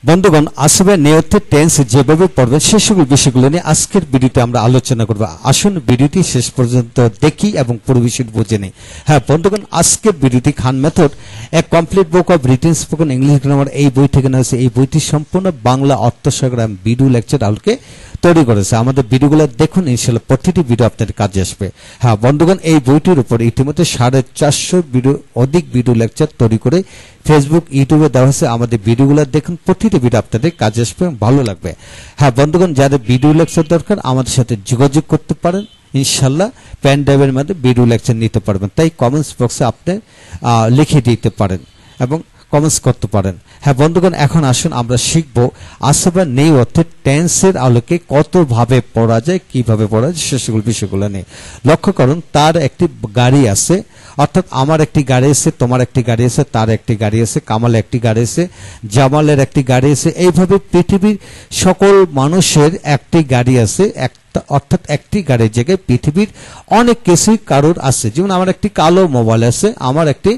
বন্ধুগণ আসবে নিয়তে টেন্স যেভাবে পড়বেন সেই সকল বিষয়গুলো নিয়ে আজকের ভিডিওতে আমরা আলোচনা করব। আসুন ভিডিওটি শেষ পর্যন্ত দেখি এবং পুরো বিষয়টি বুঝে নিই। হ্যাঁ বন্ধুগণ, আজকের ভিডিওটি Khan method a complete book of written spoken English grammar এই বই থেকে নেওয়া হয়েছে। এই বইটি সম্পূর্ণ বাংলা অর্থসংগ্রাম ভিডিও লেকচার আলোকে তৈরি করেছে। আমাদের ভিডিওগুলো দেখুন, ইনশাআল্লাহ প্রতিটি ভিডিও আপনাদের কাজে আসবে। হ্যাঁ বন্ধুগণ, এই বইটির উপর ইতিমধ্যে 450 ভিডিও অধিক ভিডিও লেকচার তৈরি করে ফেসবুক ইউটিউবে দেওয়া হয়েছে। আমাদের ভিডিওগুলো দেখুন, প্রতিটি ভিডিও আপনাদের কাজে আসবে, ভালো লাগবে। হ্যাঁ বন্ধুগণ, যাদের ভিডিও লেকচার দরকার আমাদের সাথে যোগাযোগ করতে পারেন, ইনশাআল্লাহ পেন ড্রাইভের মধ্যে ভিডিও লেকচার নিতে পারবেন। তাই কমেন্টস বক্সে আপনি লিখে দিতে পারেন এবং কমেন্টস করতে পারেন। হ্যাঁ বন্ধুগণ, এখন আসুন আমরা শিখব আসবে নেই অর্থে টেন্সের আলোকে কতভাবে পড়া যায়, কিভাবে পড়া যায় সেসব বিষয়গুলো নিয়ে। লক্ষ্য করুন, তার একটি গাড়ি আছে, অর্থাৎ আমার একটি গাড়ি আছে, তোমার একটি গাড়ি আছে, তার একটি গাড়ি আছে, কামালের একটি গাড়ি আছে, জামালের একটি গাড়ি আছে। এইভাবে পৃথিবীর সকল মানুষের একটি গাড়ি আছে, অর্থাৎ একটি গাড়ির জায়গায় পৃথিবীর অনেক কিছুই কারোর আছে। যেমন আমার একটি কালো মোবাইল আছে, আমার একটি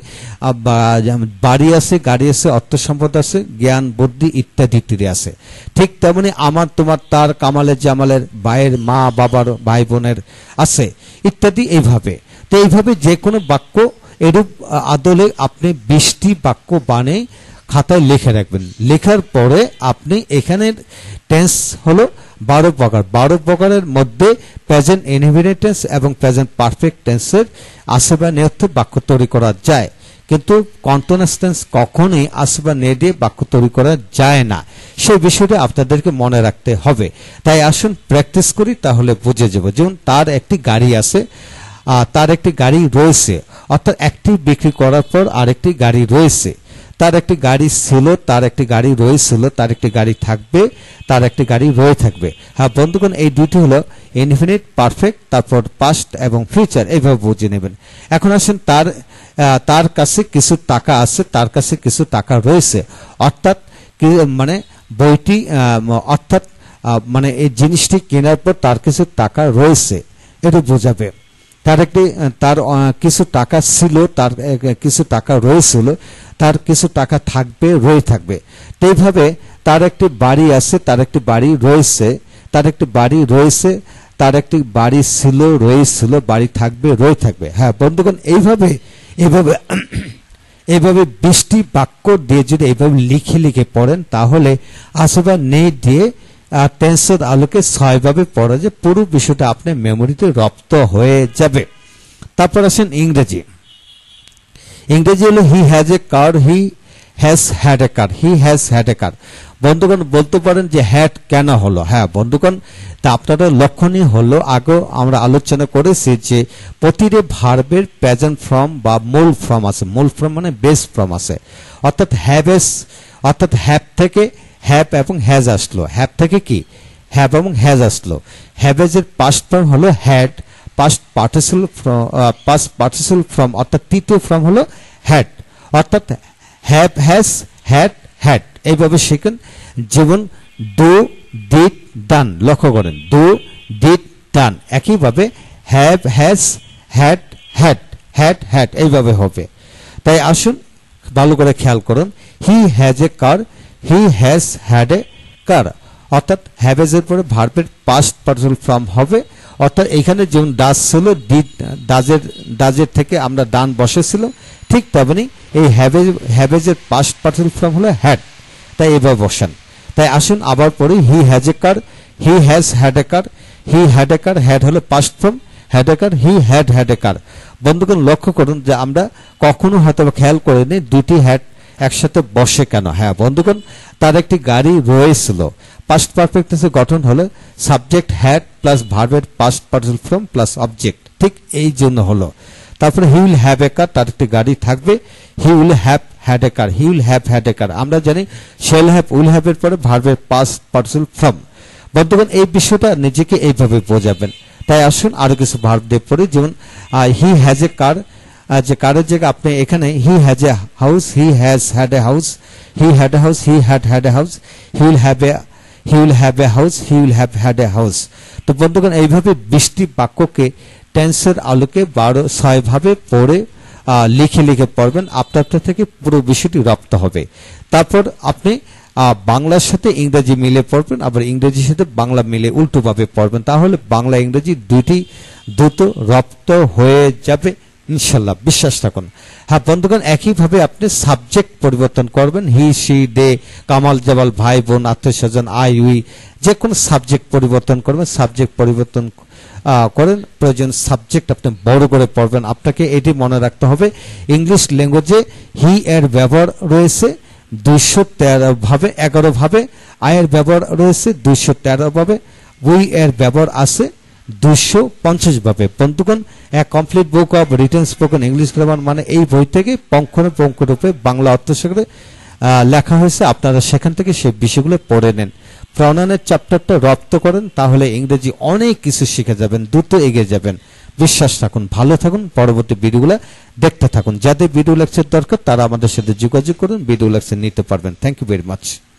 বাড়ি আছে, গাড়ি আছে, অর্থ সম্পদ আছে, জ্ঞান বুদ্ধি ইত্যাদি ইত্যাদি আছে। ঠিক তেমনি আমার তোমার তার কামালের জামালের ভাইয়ের মা বাবার ভাই বোনের আছে ইত্যাদি। এইভাবে তো এইভাবে যে কোনো বাক্য এরূপ আদলে আপনি 20টি বাক্য বানিয়ে খাতায় লিখে রাখবেন। লেখার পরে আপনি এখানের টেন্স হলো 12 প্রকার। 12 প্রকারের মধ্যে প্রেজেন্ট ইনডিফিনিট টেন্স এবং প্রেজেন্ট পারফেক্ট টেন্সের আসবে নিয়তে বাক্য তৈরি করা যায়, কিন্তু কন্টিনিউয়াস টেন্স কখনোই আসবে নিয়ে দিয়ে বাক্য তৈরি করা যায় না। সেই বিষয়টা আপনাদেরকে মনে রাখতে হবে। তাই আসুন প্র্যাকটিস করি, তাহলে বুঝে যাব। যেমন তার একটি গাড়ি আছে, তার একটি গাড়ি রয়েছে, অর্থাৎ একটি বিক্রি করার পর আরেকটি গাড়ি রয়েছে। তার একটি গাড়ি ছিল, তার একটি গাড়ি রয়েছিল, তার একটি গাড়ি থাকবে, তার একটি গাড়ি রয়ে থাকবে। হ্যাঁ বন্ধুগণ, এই দুইটি হলো ইনডিফিনিট, পারফেক্ট, তারপর পাস্ট এবং ফিউচার। এইভাবে বুঝে নেবেন। এখন আসেন তার কাছে কিছু টাকা আছে, তার কাছে কিছু টাকা রয়েছে, অর্থাৎ মানে বইটি অর্থাৎ মানে এই জিনিসটি কেনার পর তার কিছু টাকা রয়েছে, এটা বোঝাবে। তার কিছু টাকা ছিল, তার কিছু টাকা রয়েছিল, তার কিছু টাকা থাকবে, রয়ে থাকবে। এইভাবে তার একটি বাড়ি আছে, তার একটি বাড়ি রয়েছে, তার একটি বাড়ি রয়েছে, তার একটি বাড়ি ছিল, রয়েছিল, বাড়ি থাকবে, রয়ে থাকবে। হ্যাঁ বন্ধুগণ, এইভাবে 20টি বাক্য দিয়ে যদি এইভাবে লিখে লিখে পড়েন, তাহলে আসবে নেই দিয়ে টেন্সের আলোকে 6 ভাবে পড়া যায়। পুরো বিষয়টা আপনার মেমোরিতে রপ্ত হয়ে যাবে। তারপর আসেন ইংরেজি। ইংরেজি হলো he has a car, he has had a car, he has had a car. বন্ধুগণ বলতে পারেন যে হ্যাড কেন হলো? হ্যাঁ বন্ধুগণ, তা আপনারা লক্ষণীয় হলো, আগে আমরা আলোচনা করেছি যে প্রতিটি ভার্বের প্রেজেন্ট ফর্ম বা মূল ফর্ম আছে। মূল ফর্ম মানে বেস ফর্ম আছে, অর্থাৎ অর্থাৎ হ্যাভ থেকে হ্যাভ এবং হ্যাজ আসলো। হ্যাভ থেকে কি হ্যাভ এবং হ্যাজ আসলো। হ্যাভেজের পাস্ট ফর্ম হলো হ্যাড, পাস্ট পার্টিসিপল ফর্ম অর্থাৎ তৃতীয় ফর্ম হলো হ্যাড, অর্থাৎ হ্যাভ, হ্যাজ, হ্যাড, হ্যাড। এইভাবে শিখুন। যেমন ডু, ডিড, ডান। লক্ষ্য করেন, ডু, ডিড, ডান। একইভাবে have, has, had, had, had, had. এইভাবে হবে। তাই আসুন ভালো করে খেয়াল করুন। He has a car, he has had a car, অর্থাৎ হ্যাভেজের পরে ভার্বের পাস্ট পার্টিসিপল ফর্ম হবে। অর্থাৎ এইখানে যেমন ডাজ ছিল, ডাজের থেকে আমরা ডান বসেছিল, ঠিক তেমনি এই হ্যাভেজের পাস্ট পার্টিসিপল ফর্ম হলো হ্যাড। তাই এভাবে বসান। তাই আসুন আবার পড়ি। He has a car, he has had a car, he had a car, had হলো past form, had a car, he had had a car. বন্ধুগণ লক্ষ্য করুন যে আমরা কখনো হয়তো খেয়াল করিনি দুটি হ্যাড একসাথে বসে কেন। হ্যাঁ বন্ধুগণ, তার একটি গাড়ি রয়েছিল। পাস্ট পারফেক্ট টেন্সের গঠন হলো সাবজেক্ট হ্যাড প্লাস ভার্বের past participle form plus object, ঠিক এই জন্য হলো। তারপরে হি উইল হ্যাভ এ কার, তার একটি গাড়ি থাকবে। He will have had a car, he will have had a car. আমরা জানি শেল হ্যাভ, উইল হ্যাভ এর পরে ভার্বের পাস্ট পার্টিসিপল ফর্ম। বন্ধুগণ এই বিষয়টা নিজেকে এইভাবে বোঝাবেন। তাই আসুন আরো কিছু ভার্ব দিয়ে পড়ি। যেমন হি হ্যাজ এ কার, যে কারের জায়গায় আপনি এখানে he has a house, he has had a house, he had a house, he had had a house, he will have a house, he will have had a house. তো বন্ধুগণ এইভাবে 20টি বাক্যকে টেন্সের আলোকে 6 ভাবে পড়ে লিখে লিখে পড়বেন। আপনার থেকে পুরো বিষয়টি রপ্ত হবে। তারপর আপনি বাংলার সাথে ইংরেজি মিলে পড়বেন, আবার ইংরেজির সাথে বাংলা মিলে উল্টোভাবে পড়বেন, তাহলে বাংলা ইংরেজি দুইটি দ্রুত রপ্ত হয়ে যাবে ইনশাল্লাহ, বিশ্বাস রাখুন। হ্যাঁ বন্ধুগণ, একইভাবে আপনি সাবজেক্ট পরিবর্তন করবেন, he she they, Kamal Jamal, ভাই বোন, আত্মীয় স্বজন, আই উই, যে কোনো সাবজেক্ট পরিবর্তন করবেন। সাবজেক্ট পরিবর্তন করেন, প্রয়োজন সাবজেক্ট আপনি বড় করে পড়বেন। আপনাকে এটি মনে রাখতে হবে, ইংলিশ ল্যাঙ্গুয়েজে হি এর ব্যবহার রয়েছে 213 ভাবে, 11 ভাবে, আই এর ব্যবহার রয়েছে 213 ভাবে, উই এর ব্যবহার আছে 250 ভাবে। বন্ধুগণ, a complete book of written spoken English grammar মানে এই বই থেকে পঙ্খানুপুঙ্খ রূপে বাংলা অর্থ সহকারে লেখা হয়েছে। আপনারা সেখান থেকে সেই বিষয়গুলো পড়ে নেন, প্রণয়নের চ্যাপ্টারটা রপ্ত করেন, তাহলে ইংরেজি অনেক কিছু শিখে যাবেন, দ্রুত এগিয়ে যাবেন। বিশ্বাস রাখুন, ভালো থাকুন, পরবর্তী ভিডিওগুলো দেখতে থাকুন। যাদের ভিডিও লেকচার দরকার তারা আমাদের সাথে যোগাযোগ করুন, ভিডিও লেকচার নিতে পারবেন। Thank you very much.